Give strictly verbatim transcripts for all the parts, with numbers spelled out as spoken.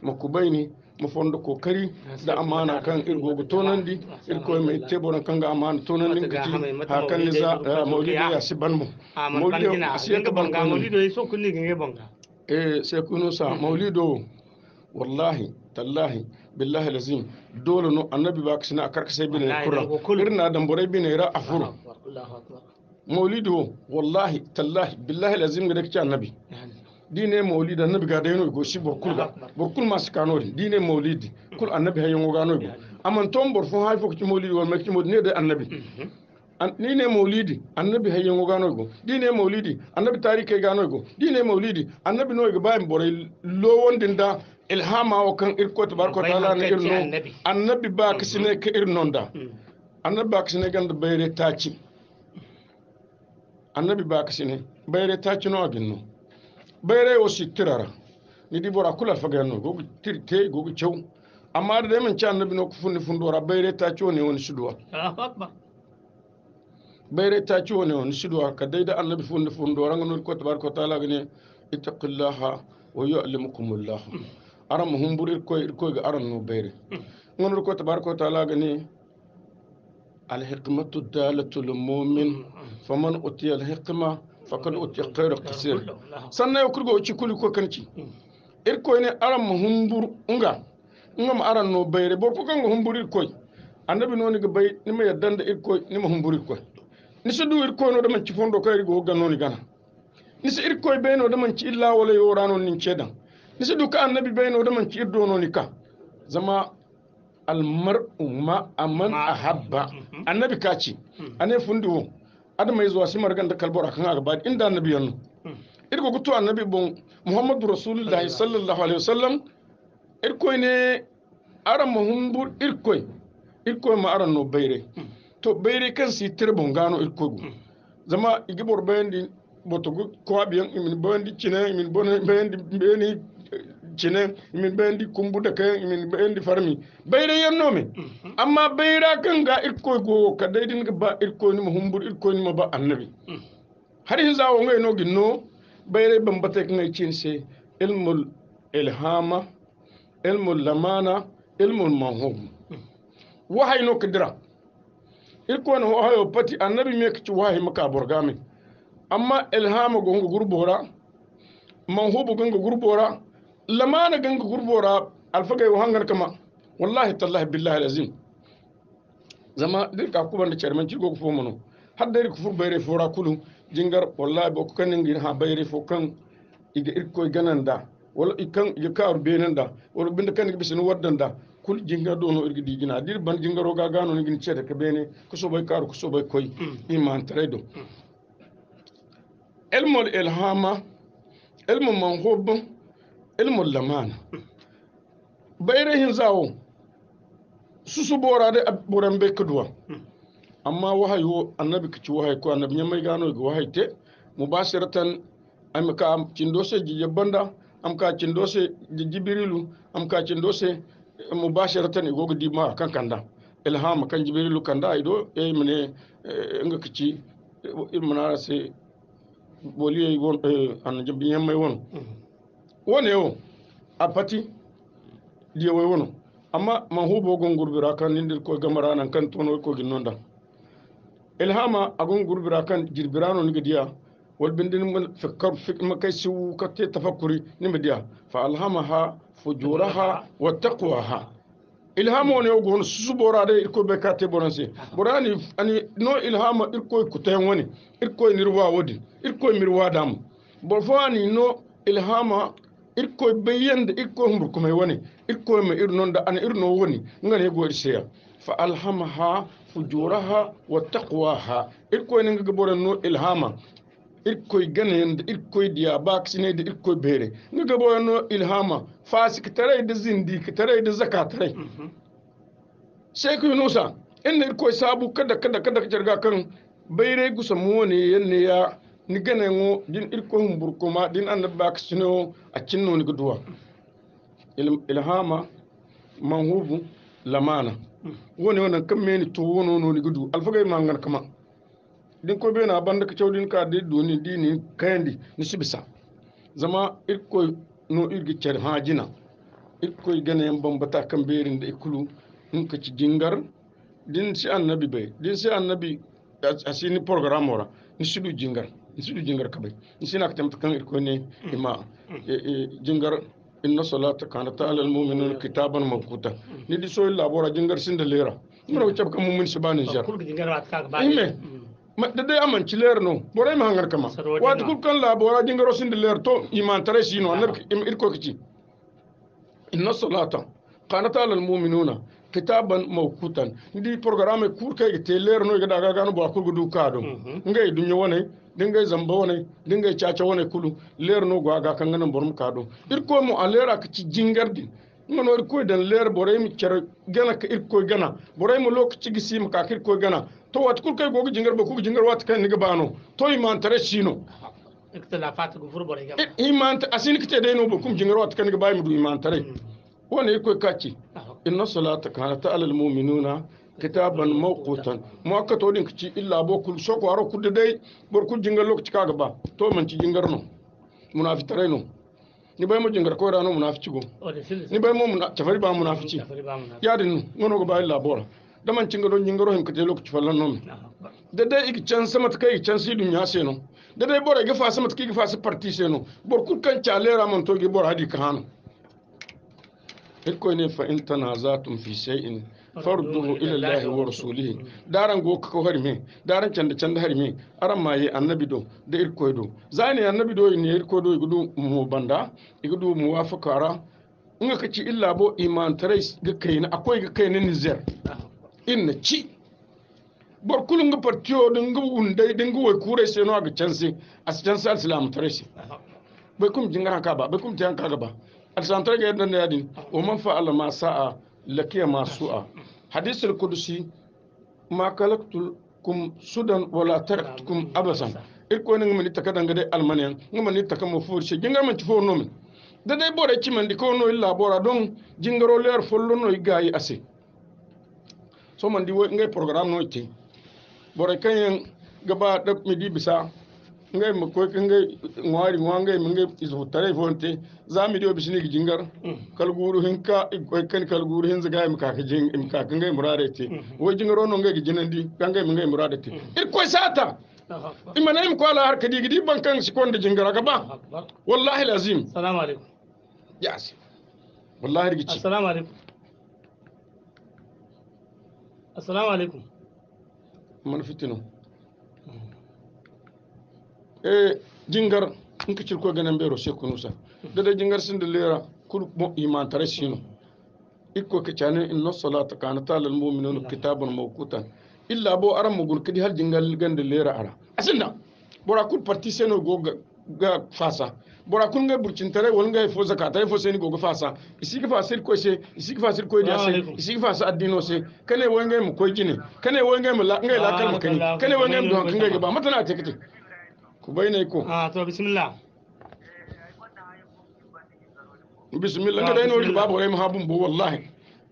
makubaini mafondo kokari da amana kan irgo tonandi irko mai teboran kan ga amana tonandi kiti hakan ne za maulidi ya siban mu maulidi asiya ka ban maulidi so kunni nge banga eh sai kuno sa maulido wallahi tallahi billahi lazim dole no annabi ba kasina a karkasai bin kurra irna dan borai bin ra afuru maulido wallahi tallahi billahi lazim ga dake annabi dine maulidi annabi ga dayno go shi borkul ga borkul mas kanori dine maulidi kul annabi hayo gano go aman ton bor fo hay fo ci maulidi wal makki mod ne de annabi ni ne maulidi annabi hayo gano go dine maulidi annabi tarike gano go dine maulidi annabi no go bayin boray lo wondin da ilhama o kan irko tabaraka taala ne irno annabi ba kasine ka irnonda annabi ba kasine ganda bayre taci annabi ba kasine bayre taci no aginno bayre o sitirara ni di bora kula fagano go tirte go cew amma da men ci annabi no ko funni fundora bayre taci woni woni sudwa bayre taci woni woni sudwa ka dayda annabi funni fundora ngol ko tabaraka taala gane ittaqillaha wa yu'allimukumullah aram humbur irko irko ga aran no bayre ngonor ko tabaraka taala gani al hikmatu dalatu lil mu'min faman utiya al hikma faqad utiya khayra kaseer sanna yo kurgo ci kuli ko kanci irko ne aram humbur nga ngam aran no bayre bor ko kan humbur irko annabi noni ga bay ni ma yaddanda irko ni ma humbur irko ni sudu irko no da man ci fondo kay go ganoni gana ni se irko be no da man ci illa wala yorano nin cedan nisi duka annabi bayno da man ci irdono ni ka zama almar'u ma aman ahabba annabi kaci ane fundi wo adama yi zuwa simar ganda kalbora kan aga bad inda annabi yanno irgo gutu annabi bon muhammadu rasulullahi sallallahu alaihi wasallam irko ne aran muhumbur irko irko ma aran no bayre to bayre kan si tirbon gano irko gu zama igibor bayandi boto ko abiyan imin bayandi cine imin bayandi bayani cine min bendi kumbuda kay min bendi farmi bayre yanno me amma bayra kan ga irko go ka daydin ga ba irko ni humbur irko ni ma ba annabi har hin zawo ngay no ginno bayre bambata ngay cinse ilmul ilhama ilmul lamana ilmul manhub wahay no kidra irko no wahayo pati annabi me ci wahay maka borgame amma ilhama go ngo gurbora manhubu go ngo gurbora lamana ganga gurbora alfagay wa hangar kama wallahi tallahi billahi alazim zama dirka kuban da chairman ci gogo fo mono hadda ri kufur bayre fora kulu jingar wallahi boko kanin ngir ha bayre fo kan iga irko gananda wala ikan iga kaaru benanda wala binda kan bisin waddanda kul jingar dono irgi digina dir ban jingaro ga gano ni gin cede ka bene ko so bay kaaru ko so bay koy iman tredo ilmul ilhama ilmu manhub ilmun lamana bayre hin zawo susu bora da boran be kudwa amma wahayo annabi kici wahay ko annabi nyamay gano go wahay te mubashiratan am ka cindose ji banda am ka cindose ji jibrilu am ka cindose mubashiratan go di ma kan kanda ilham kan jibrilu kanda aido e mene nga kici ilmana se boliye won an jabbi nyamay won wone yo a pati diye way wono amma man hubo gon gurbira kan nindir ko gamara nan kan tono ko ginnonda ilhama agon gurbira kan jirbirano ni gediya wal bindin mal fikkar fik makay siwu ka te tafakkuri ni mediya fa alhamaha fujuraha wa taqwaha ilhama woni yo gon subora de ko be kate bonanse borani ani no ilhama irko ko tayen woni irko nirwa wodi irko mirwa dam bo fani no ilhama irko bayanda irko humbur kuma woni irko me irnonda ana irno woni ngane go irseya fa alhamaha fujuraha wa taqwaha irko ne ngaga boranno ilhama irko ganende irko diya baksine de irko bere ngaga boranno ilhama fasik tare da zindik tare da zakat tare sheikh yunusa inda irko sabu kada kada kada jarga kan bayre gusa mu ne yanne ya ni gane ngo din irko humbur kuma din annabi baksino a cinno ni gudwa ilhama manhubu lamana woni wonan kam meni to wono no ni gudu alfagay mangan kama din ko be na banda ka cewdin ka de doni dini kayandi ni sibisa zama irko no irgi cer hajina irkoy gane yan bambata kan berin da ikulu in ka ci jingar din si annabi bai din si annabi asini program ora ni sidu jingar ni sidu jingar kabai ni sina ka tamta kan irkoy ne ima jingar inna salata kanat ala almu'minina kitaban mawquta ni di soy labora jingar sin da lera mura wuce kan mu'min subhanahu jar kul jingar wat ka ba ime ma da dai aman ci leer no boray ma hangar kama wat kul kan labora jingaro sin da leer to iman tare sino annabi irko kici inna salata kanat ala almu'minuna kitaban mawqutan ndi programme kur kay te leer no ga daga ganu ba ku du kado ngay dunya wone dingay zamba wone dingay chacha wone kulu leer no go aga kan ganan borum kado irko mo alera ka ci jingardi ngono irko dan leer boray mi cer gana ka irko gana boray mo lok ci gisi ma ka irko gana to wat kul kay go jingar ba ku jingar wat kan ni ga bano to iman tare sino اختلافات غفور بوري iman asin kite de no ba kum jingar wat kan ga bay mu du iman tare wone irko kaci inna salata kanat ala almu'minuna kitaban mawqutan mo akka to din kici illa bo kul soko aro kudde dai bor kul jingal lokaci kaga ba to man ci jingar no munafiqare no ni bay mo jingar ko rano munafici go ni bay mo muna tafari ba munafici ya din ngono go ba illa bora da man cinga don jingaro him kite lokaci fallan no da dai iki can sama ta kai can si dunya se no da dai bora ga fa sama ta kai ga fa su parti se no bor kul kan chalera man to ge bor hadi ka hanu irko ne fa in tanazatum fi shay'in farduhu ila Allah wa rasulihi daran go ko harme daran canda canda harme aran maye annabi do da irko do zani annabi do ne irko do gudu mu banda gudu mu wafakara in ka ci illa bo iman tare ga kaina akwai ga kaina Niger inna ci bor kulun ga partiyo din ga undai din ga wai kure sai no ga canse as canse al-islam tare shi bai kum jinga ka ba bai kum tan ka ba al-santar ga yadda yadin wa man fa'ala ma sa'a lakiya ma su'a hadisul qudusi ma kalaktukum sudan wala taraktukum abasan irko ne ngam taka danga dai almaniyan ngam ni taka mo furshi jinga man ci fo no min da dai bore ci man di ko no illa bora don jingaro leer follo no gayi ase so man di wo ngay programme no ci bore kayen gaba da mi di bisa ngay mo ko ngay ngwari ngwangay mi ngay iso tare fonte zami do bisini gi jingar kal guru hinka ko kan kal guru hin zaga mi ka ka jing mi ka ngay murade te wo jingaro no ngay gi jinandi ngay mi ngay murade te ir ko sata imana im ko ala har kadi gidi bankan si konde jingara ga ba wallahi lazim assalamu alaikum yas wallahi rigici assalamu alaikum assalamu alaikum man fitino e jingar in ka cirko ganan bero sai kunusa da da jingar sin da lera kul mo iman tare sino ikko ka cani inna salata kanata lil mu'minuna kitaban mawqutan illa bo aran mugun kidi hal jingal ganda lera ara asinda bora kul parti seno go ga fasa bora kun ga burcin tare wal ga fo zakata fo seni go ga fasa isi ga fasir ko se isi ga fasir ko dia se isi ga fasa addino se kane won ga mu ko gine kane won ga mu la ngai la kalma kani kane won ga mu don kan ga ba matana te kite ku bayyana ko ah to bismillah bismillah nga dai no babu rai mahabun bo wallahi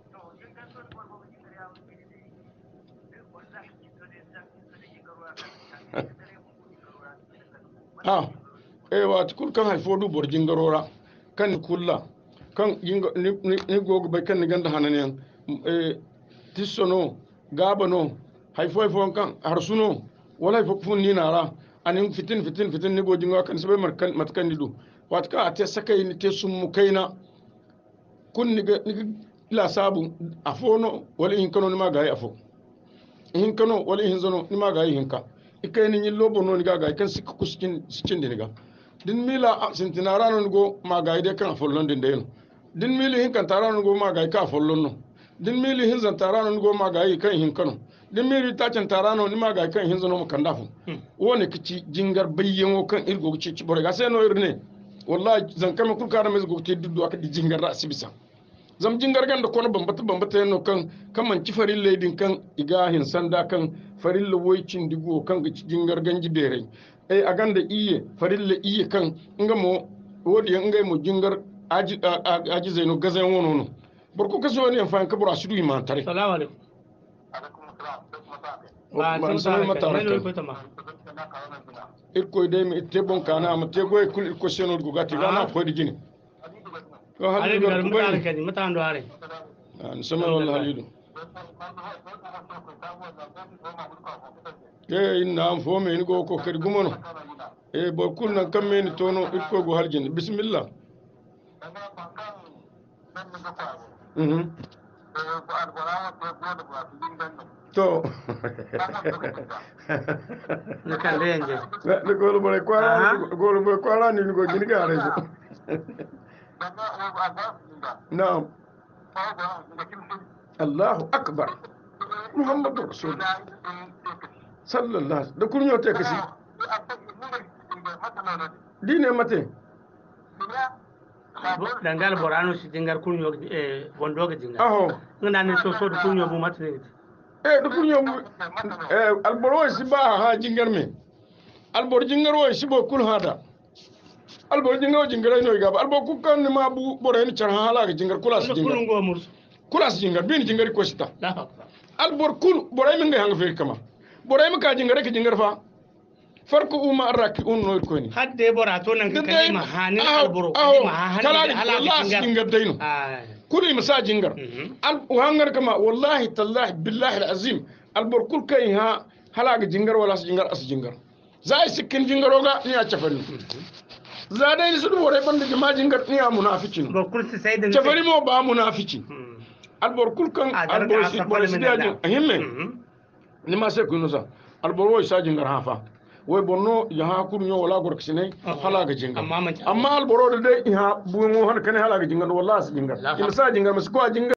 ah eh wa tukul kan haifo du bor jingarora kan kulla kan jinga ni gogo bai kan ganda hananen eh tissono gabano haifo haifo kan harsuno wala haifo fun ni nara anin fitin fitin fitin ni gojin kan sabai markan matkan nidu watka ate sakai ni te summu kaina kun ni la sabu afono wala in kano ni magai afo in kano wala in zano ni magai hinka ikai ni lobo no ni gaga kan sikku kuskin sikin diniga din mila sintinara no go magai de kan follon din de din mili hin kan tarano go magai ka follon no din mili hin zan tarano go magai kan hin kano din miri ta can tarano ni maga kan hinzo no kandafu woni kici jingar bayyan kan irgo ci ci bore ga sai no irne wallahi zan kama kul kara mes go te duddu aka di jingar ra sibisa zam jingar ganda kono bambata bambata no kan kaman ci farin ledin kan igahin sanda kan farin woicin digo kan ci jingar ganji bere ai aganda iye farin le iye kan ngamo wodi ngai mo jingar aji aji zaino gazan wono no borko kaso ne fan kabura sudu iman tare assalamu alaikum man sanar mata irko dai mi te bon kana am te goy kul irko seno go gati gana ko di jini ko علي halidu gar قال متى kubani كذي متى عنده علي an sama wala halidu e inna am fo me ni go ko kadi gumono e bo kulna kamme ni tono ko go harjin bismillah mhm to كان لينجي ne golo bore kwala golo bore kwala ni go gini ga rejo na'am Allahu akbar Muhammadu Rasulullah sallallahu da kun yote kasi dine mate dangal borano si jingar kunyo e bondoga jingar aho ngana ne so so du kunyo bu matne eh da kun yo eh alboro si ba ha jingar me albor jingar wo si bo kul hada albor jingar jingar no ga albor ku kan ma bu bore ni char hala ga jingar kula si jingar kulungo murs kula si jingar bin jingar ko sita la akbar albor kul bore mi nga hanga fe kama bore mi ka jingar ke jingar fa farko uma araki un no ko ni hadde bora to nan kan kalima hanin alboro kalima ma kala hanin ala wallahi jingar dayno ay kuli masa jingar al hangar kama wallahi tallahi billahi alazim albor kul kai ha halaga jingar wala as jingar as jingar zai sikin jingaroga ni a chafani za dai su bore banda jama jingar ni a munafikin bo kursi sai da chafari mo ba munafikin albor kul kan albor si bore si da himme ni ma se kunu sa albor wo sa jingar ha fa way bonno ya ha kun yo wala gor kisine halaga jingar amma alboro da dai ha bu mo han kan halaga jingar wallahi as jingar in sa jingar mas ko jingar